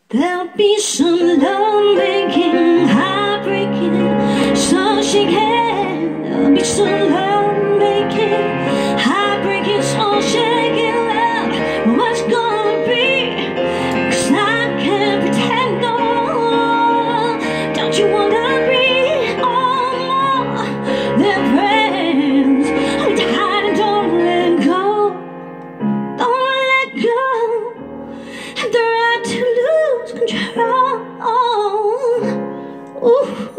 There'll be some love-making, heartbreaking, so she can. There'll be some love-making, heartbreaking, so shaking love. What's gonna be? 'Cause I can't pretend no more. Don't you wanna be all more than friends? I'm tired and don't let go. Don't let go. Have the right to lose control. Ooh.